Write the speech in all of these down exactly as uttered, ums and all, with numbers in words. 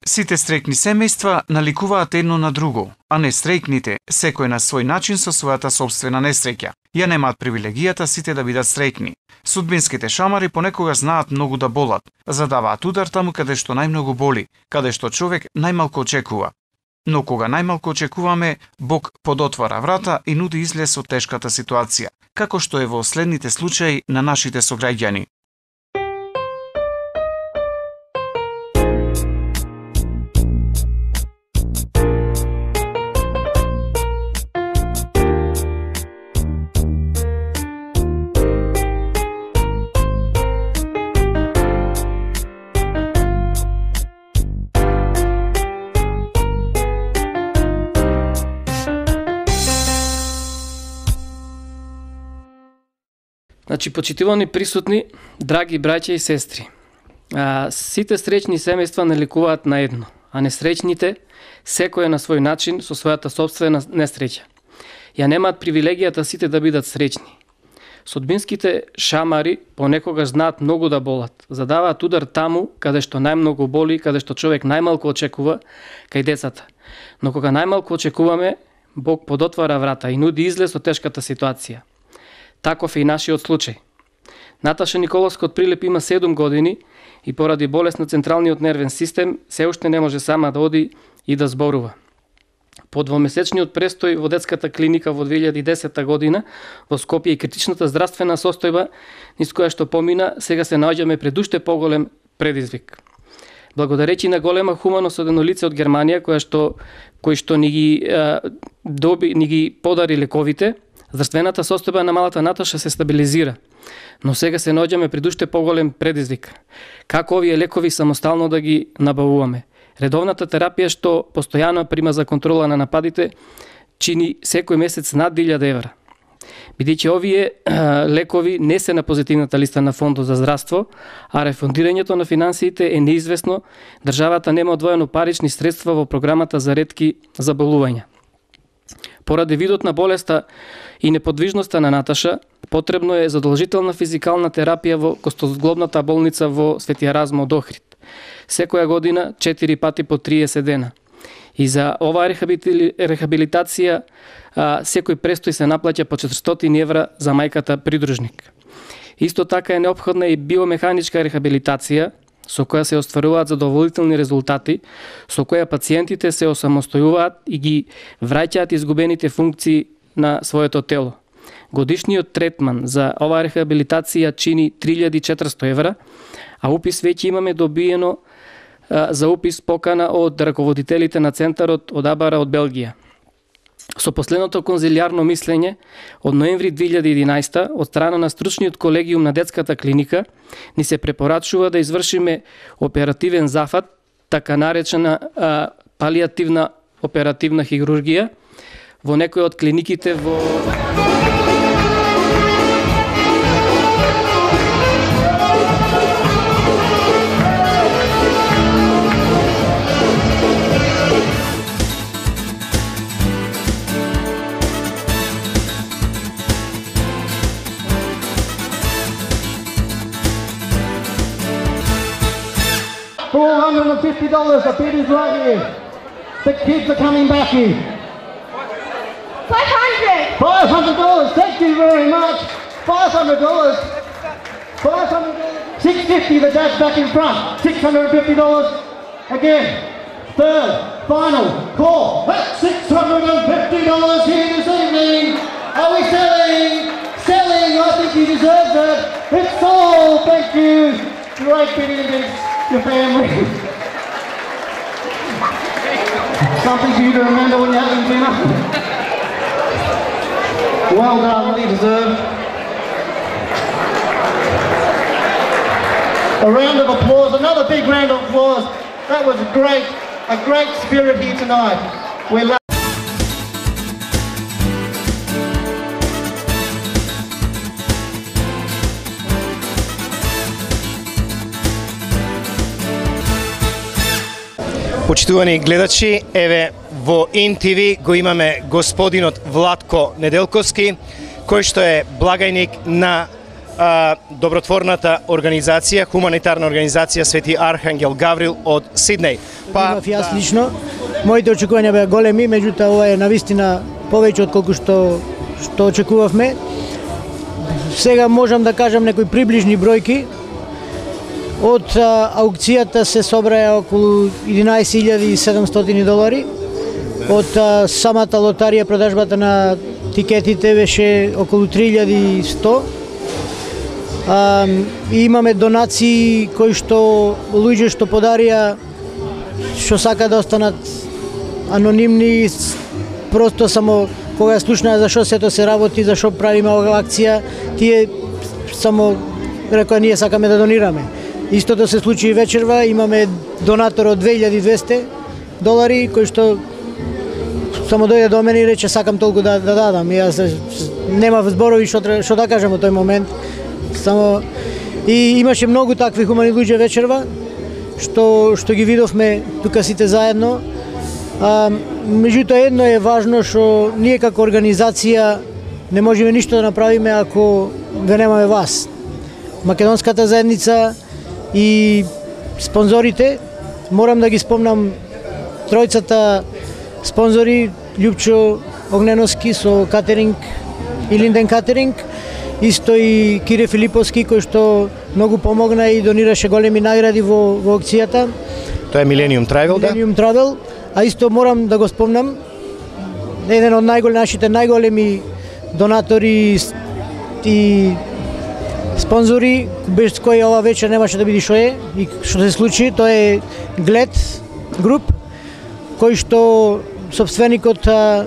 Сите среќни семејства наликуваат едно на друго, а не среќните, секој на свој начин со својата собствена несреќа. Ја немаат привилегијата сите да бидат среќни. Судбинските шамари понекога знаат многу да болат, задаваат удар таму каде што најмногу боли, каде што човек најмалку очекува. Но кога најмалку очекуваме, Бог подотвара врата и нуди излез од тешката ситуација, како што е во следните случаи на нашите сограѓани. Значи, почитувани присутни, драги браќа и сестри, а, сите среќни семејства наликуваат на едно, а несреќните, секој е на свој начин со својата собствена несреќа. Ја немаат привилегијата сите да бидат среќни. Судбинските шамари понекогаш знаат многу да болат, задаваат удар таму каде што најмногу боли, каде што човек најмалку очекува, кај децата. Но кога најмалку очекуваме, Бог подотвара врата и нуди излез од тешката ситуација. Таков е и нашиот случај. Наташа Николовска од Прилеп има седум години и поради болест на централниот нервен систем се уште не може сама да оди и да зборува. По двомесечниот престој во детската клиника во две илјади и десета година во Скопје и критичната здравствена состојба низ која што помина, сега се наоѓаме пред уште поголем предизвик. Благодарејќи на голема хуманост од едно лице од Германија која што кој што ни ги е, доби ни ги подари лековите, здравствената состојба на малата Наташа се стабилизира, но сега се наоѓаме пред уште поголем предизвик. Како овие лекови самостално да ги набавуваме? Редовната терапија што постојано прима за контрола на нападите чини секој месец над илјада евра. Бидејќи овие а, лекови не се на позитивната листа на Фондот за здравство, а рефундирањето на финансиите е неизвестно, државата нема одвоено парични средства во програмата за ретки заболувања. Поради видот на болеста и неподвижноста на Наташа, потребно е задолжителна физикална терапија во костозглобната болница во Свети Еразмо од Охрид. Секоја година четири пати по триесет дена. И за оваа рехабилитација а, секој престој се наплаќа по четиристотини евра за мајката придружник. Исто така е неопходна и биомеханичка рехабилитација, со која се остваруваат задоволителни резултати, со која пациентите се осамостојуваат и ги враќаат изгубените функции на своето тело. Годишниот третман за оваа рехабилитација чини три илјади и четиристотини евра, а упис веќе имаме добиено а, за упис покана од раководителите на центарот од Абара од Белгија. Со последното конзилијарно мислење од ноември две илјади и единаесета од страна на стручниот колегиум на детската клиника ни се препорачува да извршиме оперативен зафат, така наречена а, палиативна оперативна хирургија во некои од клиниките во four hundred fifty dollars, the bid is right here. The kids are coming back here. five hundred! five hundred dollars, thank you very much. five hundred dollars. five hundred dollars. six hundred fifty dollars, the dad's back in front. six hundred fifty dollars again. Third, final, call. That's six hundred fifty dollars here this evening. Are we selling? Selling, I think you deserve that. It's sold, thank you. Great bidding against your family. Something for you to remember when you're having dinner. Well done, really deserved. A round of applause, another big round of applause. That was great, a great spirit here tonight. We're lucky. Почитувани гледачи, еве во Ин Ти Ви го имаме господинот Владко Неделковски, кој што е благајник на а, добротворната организација, хуманитарна организација Свети Архангел Гаврил од Сиднеј. Па имав јас лично, моите очекувања беа големи, меѓутоа ова е навистина повеќе од колку што што очекувавме. Сега можам да кажам некои приближни бројки. Од а, аукцијата се собраја околу единаесет илјади и седумстотини долари. Од а, самата лотарија, продажбата на тикетите беше околу три илјади и сто. А, и имаме донации кои што луѓе што подарија, што сака да останат анонимни, просто само кога слушнаа за што сето се работи, за што правиме оваа акција, тие само рекоа ние сакаме да донираме. Истото се случи и вечерва, имаме донатор од две илјади и двесте долари кој што само дојде до мене и рече сакам толку да, да дадам. Јас немав зборови што што да кажам во тој момент. Само и имаше многу такви хумани луѓе вечерва што што ги видовме тука сите заедно. А, меѓутоа едно е важно што ние како организација не можеме ништо да направиме ако ве немаме вас. Македонската заедница и спонзорите, морам да ги спомнам тројцата спонзори, Љупчо Огненовски со катеринг и Линден катеринг, исто и Кире Филиповски кој што многу помогна и донираше големи награди во, во аукцијата. Тоа е Millennium Travel, да? Millennium Travel, а исто морам да го спомнам еден од најголеми нашите најголеми донатори и спонзори без кој ова вечер немаше да биде што е и што се случи, тоа е Глед груп кој што собственикот а,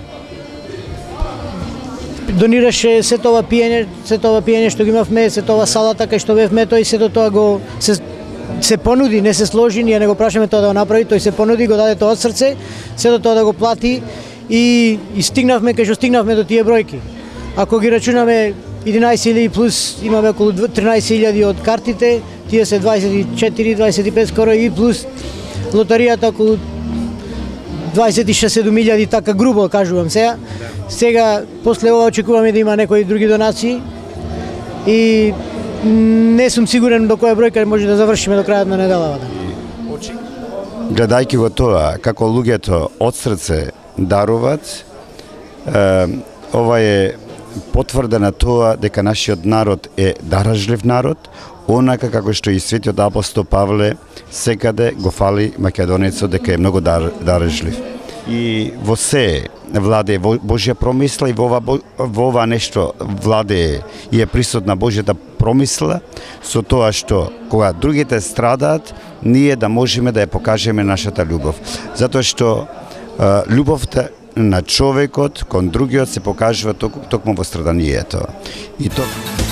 донираше сето ова пиење, сето ова пиење што ги имавме, сето ова салата кај што бевме, тој сето тоа го се се понуди, не се сложи, ние не го прашаме тоа да го направи, тој се понуди, го даде тоа од срце, сето тоа да го плати и, и стигнавме кај што стигнавме до тие бројки. Ако ги рачунаме единаесет илјади плюс имаме околу тринаесет илјади од картите, тие се дваесет и четири дваесет и пет скоро и плюс лотаријата околу дваесет и шест седум илјади, така грубо кажувам сега. Сега после ова очекуваме да има некои други донации и не сум сигурен до која бројка може да завршиме до крајот на неделата. Гледајќи го тоа како луѓето од срце даруваат, е, ова е потврда на тоа дека нашиот народ е даражлив народ, онака како што и светиот апостол Павле секаде го фали македонецот дека е многу дар, даражлив. И во се владе Божја промисла и во ова, во ова нешто владе и е присутна Божјата промисла со тоа што кога другите страдаат, ние да можеме да ја покажеме нашата љубов. Затоа што а, љубовта на човекот кон другиот се покажува ток, токму во страданието. И тоа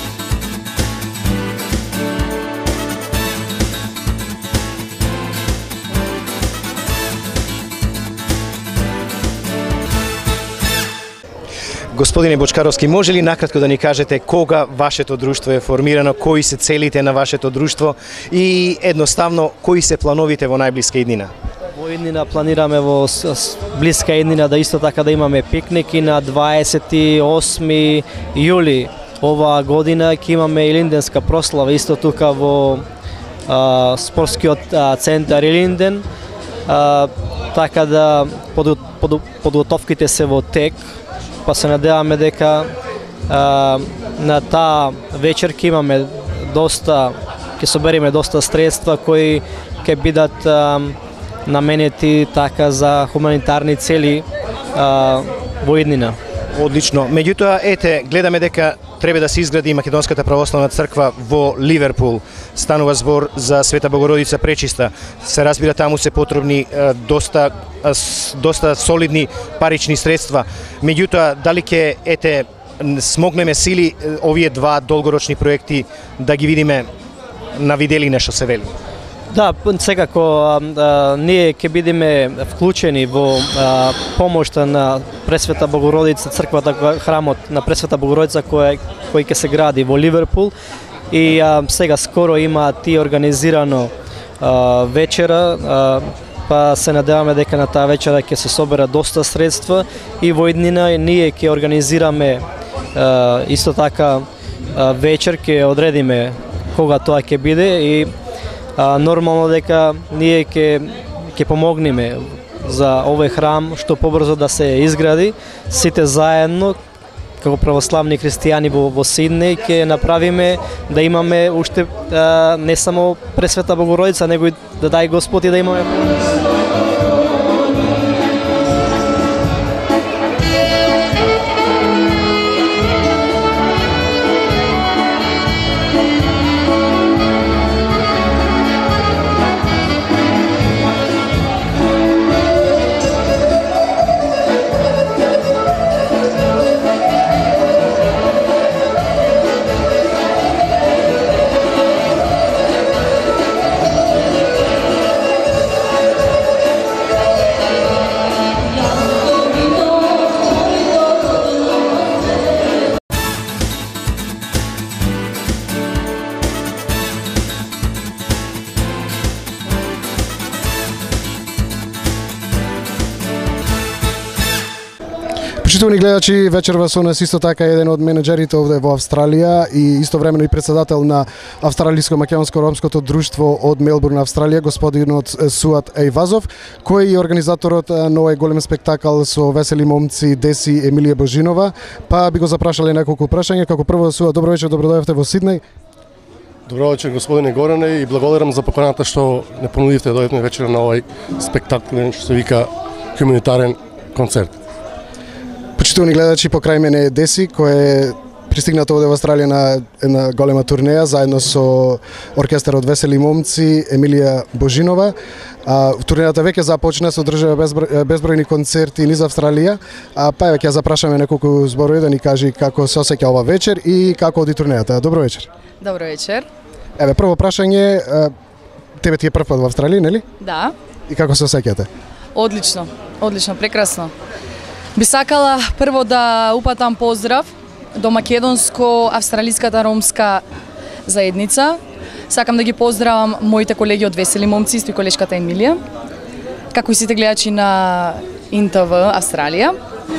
Господине Бочкаровски, може ли накратко да ни кажете кога вашето друштво е формирано, кои се целите на вашето друштво и едноставно кои се плановите во најблиска иднина? Во иднина планираме во блиска иднина да исто така да имаме пикники на дваесет и осми јули оваа година ќе имаме илинденска прослава исто тука во а, спортскиот а, центар Илинден, а, така да под, под, подготовките се во тек. Па се надеваме дека а, на таа вечер ќе имаме доста, ќе собериме доста средства кои ќе бидат а, наменети така за хуманитарни цели а, во иднина. Одлично. Меѓутоа, ете, гледаме дека треба да се изгради Македонската православна црква во Ливерпул. Станува збор за Света Богородица Пречиста. Се разбира, таму се потребни е, доста е, доста солидни парични средства. Меѓутоа, дали ќе ете смогнеме сили овие два долгорочни проекти да ги видиме на виделина што се вели? Да, секако а, а, ние ќе бидеме вклучени во а, помошта на Пресвета Богородица, црквата, храмот на Пресвета Богородица кој кој ќе се гради во Ливерпул и а, сега скоро има ти организирано а, вечера, а, па се надеваме дека на таа вечера ќе се собера доста средства и во иднина ние ќе организираме а, исто така вечер ќе одредиме кога тоа ќе биде и а, нормално дека ние ќе ќе помогнеме за овој храм што побрзо да се изгради, сите заедно како православни христијани во, во Сиднеј ќе направиме да имаме уште а, не само Пресвета Богородица, него и да дај Господ и да имаме Почитувани гледачи, вечерва со нас исто така еден од менеджерите овде во Австралија и истовремено и председател на Австралиско-македонско-ромското друштво од Мелбурн, Австралија, господинот Суат Ејвазов, кој е организаторот на овој голем спектакл со весели момци Деси Емилија Божинова. Па би го запрашале неколку прашања. Како прво, Суат, добро вечер, добро дојдовте во Сиднеј. Добро вечер, господине Горане, и благодарам за поканата што не понудивте да дојдеме вечер на овој спектакл што се вика хуманитарен концерт. Почитувани гледачи, покрај мене е Деси, кој е пристигнат овде во Австралија на една голема турнеја заедно со оркестарот Весели момци Емилија Божинова. А, турнејата веќе започна, се одржува безброј, безбројни концерти низ Австралија. А, па еве ќе запрашаме неколку зборови да ни кажи како се осеќа ова вечер и како оди турнејата. Добро вечер. Добро вечер. Еве прво прашање, тебе ти е прв пат во Австралија, нели? Да. И како се осеќате? Одлично, одлично, прекрасно. Би сакала прво да упатам поздрав до македонско-австралиската ромска заедница. Сакам да ги поздравам моите колеги од Весели момци, исто и колешката Емилија, како и сите гледачи на Ин Те Ви Австралија.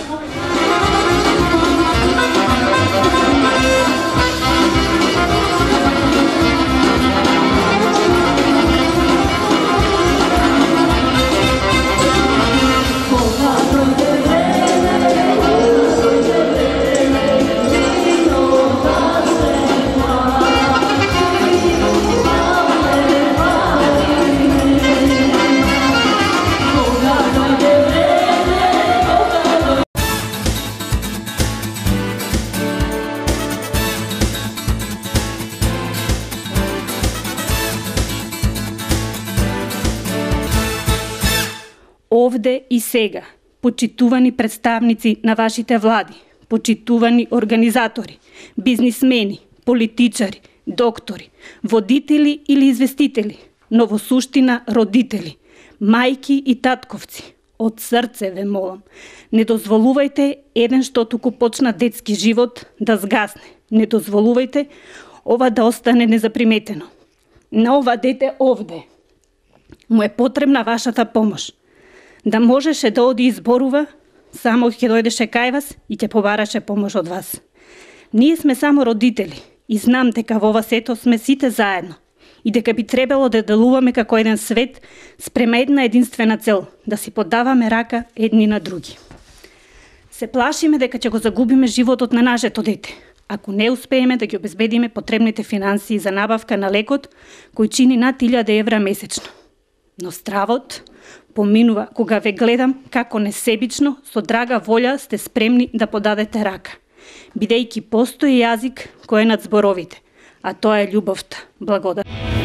Овде и сега, почитувани представници на вашите влади, почитувани организатори, бизнисмени, политичари, доктори, водители или известители, но во суштина родители, мајки и татковци, од срце ве молам, не дозволувајте еден што туку почна детски живот да згасне. Не дозволувајте ова да остане незаприметено. На ова дете овде му е потребна вашата помош. Да можеше да оди изборува, само ќе дојдеше кај вас и ќе побараше помош од вас. Ние сме само родители и знам дека во ова сето сме сите заедно и дека би требало да делуваме како еден свет спрема една единствена цел, да си подаваме рака едни на други. Се плашиме дека ќе го загубиме животот на нашето дете, ако не успееме да ги обезбедиме потребните финансии за набавка на лекот, кој чини над илјада евра месечно. Но стравот поминува кога ве гледам како несебично, со драга волја сте спремни да подадете рака, бидејќи постои јазик кој е над зборовите, а тоа е љубовта. Благодарам.